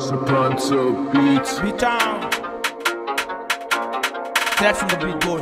sapanta beats. Beat down. That's in the beat, boy.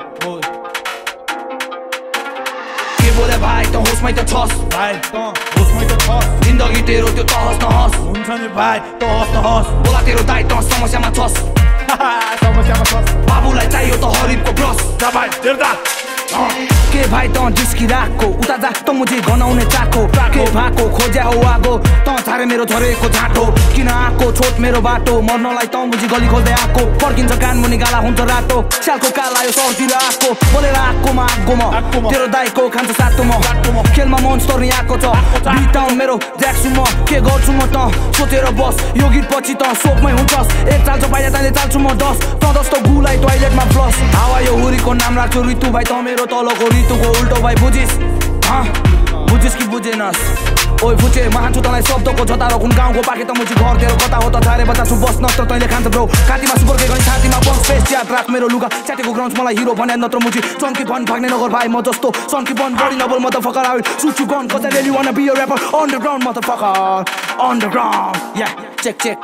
के बोले भाइ त होसमै त छस् भाइ त होसमै त छस् जिन्दगी तेरो त्यो तहस नहस हुन्छ नि भाइ तहस नहस बोला तेरो दाइ त समस्यामा छस् समस्यामा छस् बाबुलाई चाहियो त हरिबको ब्रस जा भाइ देउता के भाइ त जिस्किराको उता जा त मुझे गनाउने चाको के भाको खोज्या हो आगो त छारे मेरो झरेको झाटो किन आको छोट मेरो बाटो मर्नलाई त मुझे गली खोल्दै आको पर्किन्छ कान मुनि गाला हुन्छ रातो स्यालको काला यो सहरतिर आको बोलेर आकोमा आगोमा तेरो दाइको खान्छ सातो म खेलमा मोन्स्टर नि आको छ बिटाउन मेरो ज्याक्सु म के गर्छु म त सोचेर बस यो गीत पछि त सोकमै हुन्छस् एक चाल्छ पाइले ताले चाल्छु म 10 त जस्तो गुलाई टोयलेटमा फ्लस हावा यो हुरीको नाम राख्छु ऋतु भाइ त मेरो तलको ऋतुको उल्टो भाइ बुझिस बुझिस कि बुझेनस् ओइ फुचे महान्छु तँलाई शब्दको झतारो कुन गाउँको पाके त मुझी घर तेरो कता हो त छारे बच्चा छु बस नत्र तैँले खान्छ ब्रो काटीमा सुपरके गनी छातीमा बस स्पेस च्याट राख मेरो लुगा च्याटेको ग्राउन्ड मलाई हिरो भने नत्र मुझी चन्की भन भाग्ने नगर भाइ म जस्तो चन्की भन बडी नबल मदरफकर आउ सुचु gun cuz I really wanna be a rapper underground motherfucker underground yeah check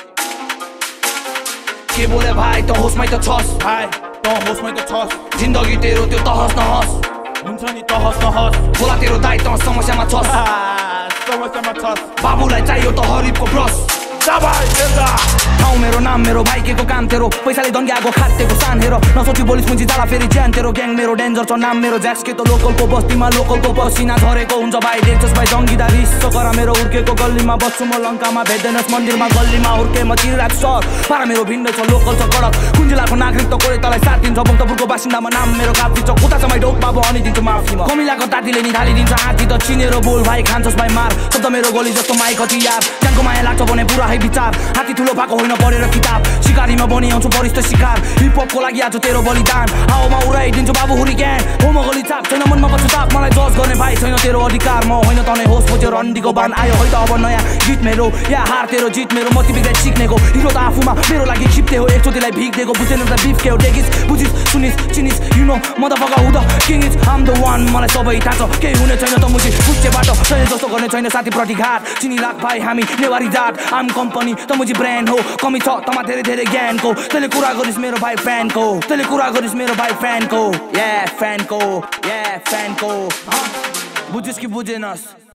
के बोले भाइ त होसमै त छस् भाइ त होसमै त छस् जिन्दगी तेरो त्यो तहस नहस हुन्छ नि तहस नहस बोला तेरो दाइ त समस्यामा छस् समस्यामा छस् बाबुलाई चाहियो त हरिबको ब्रस जा भाइ देउता ठाउँ मेरो नाम मेरो भाइकेको काम तेरो पैसाले दङ्ग्याएको खातेको सान हेर नसोची बोलिस मुझी जाला फेरि ज्यान तेरो ग्याङ मेरो डेन्जर छ नाम मेरो ज्याक्स के त लोकलको बस्तीमा लोकलको पसिना झरेको हुन्छ भाइ देख्छस् भाइ जङ्गिदा रिस गरा मेरो हुर्केको गल्लीमा बस्छु म लङ्कामा भेट्दैनस् मन्दिरमा गल्लीमा हुर्के म चिररात सर पारा मेरो भिन्दै छ लोकल छ कडक कुन जिल्लाको नागरिक त कोरे तलाई साथ दिन्छ भक्तपुरको बासिन्दामा नाम मेरो काफी छ उता छ ढोक बाबु अनि दिन्छु माफीमा कमिलाको तातीले नि ढालिदिन्छ हाती त चिनेर बोल भाइ खान्छस् भाइ मार शब्द मेरो गोली जस्तो माइक हतियार ज्यानको माया लाग्छ भने पुरा है विचार हाती ठुलो भएको होइन पढेर किताब शिकारीमा बनिआउँछु वरिष्ठ शिकार हिपहपको लागि आज तेरो बलिदान हावामा उडाइदिन्छु बाबु हुरिक्यान हो म गली चाप छैन मनमा पछुताप मलाई जज गर्ने भाइ छैन तेरो अधिकार म होइन तनै होस खोजेर रन्डीको बान आयो है त अब नयाँ गीत मेरो या हार तेरो जित मेरो मति बिग्राइ सिक्नेको हिरो त आफूमा मेरो लागि खिप्ते हो एकचोटिलाई भिग दिएको बुझेन त बिफ के हो डेगिस बुझिस सुनिस चिनिस you know motherfucker who the king is I'm the one मलाई सबै थाहा छ केही हुने छैन त मुझी पुच्चे बाटो छैन जस्तो गर्ने छैन साथीप्रति घाट चिनी लाग भाइ हामी नेवारी जात आम कम्पनी त मुझी ब्रान्ड हो कमी छ तमा धेरै धेरै ज्ञानको तैले कुरा गरिस् मेरो भाइ फ्यानको तैले कुरा गरिस् मेरो भाइ फ्यानको या फ्यानको बुझिस् कि बुझेनस्